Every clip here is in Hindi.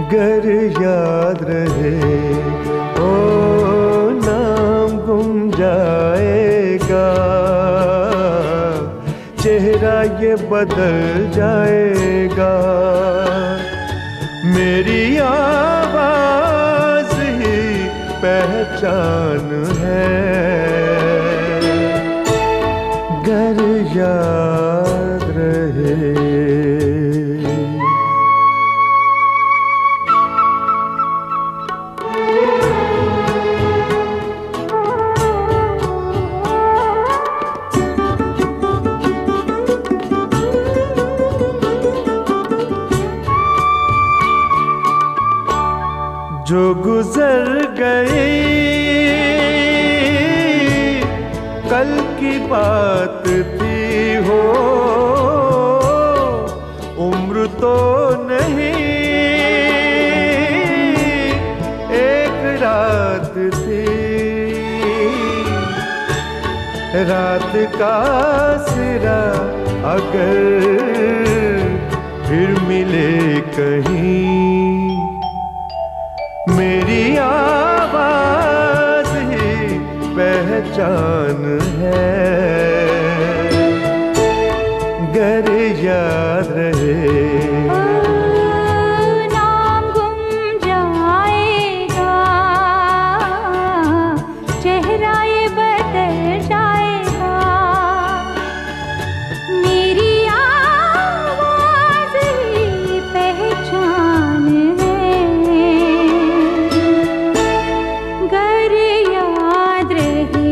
गर याद रहे ओ नाम गुम जाएगा, चेहरा ये बदल जाएगा। मेरी आवाज ही पहचान है, गर याद रहे। जो गुजर गए कल की बात थी हो, उम्र तो नहीं एक रात थी। रात का सिरा अगर फिर मिले कहीं, मेरी आवाज ही पहचान है, गर याद रहे। नाम गुम जाएगा, चेहरा ये बदल जाएगा। मेरी आवाज ही पहचान है, गर याद रहे।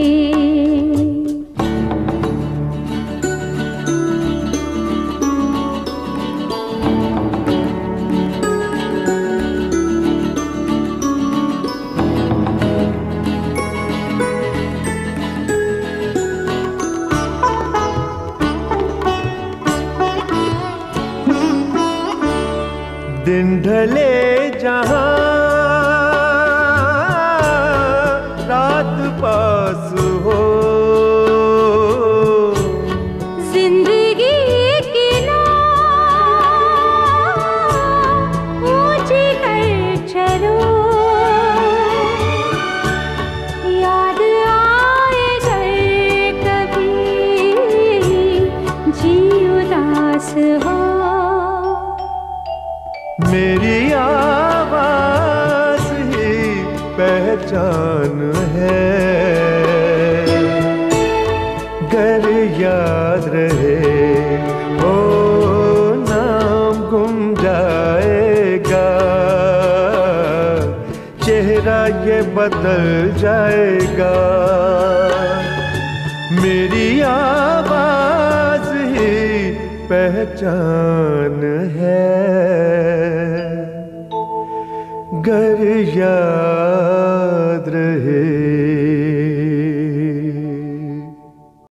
दिन ढले जहां रात पास हो, जिंदगी की नाव ऊंची कर चलो, याद आए घर कभी जी उदास हो। मेरी आवाज ही पहचान है, गर याद रहे ओ नाम गुम जाएगा, चेहरा ये बदल जाएगा। मेरी आवाज ही पहचान है, गर याद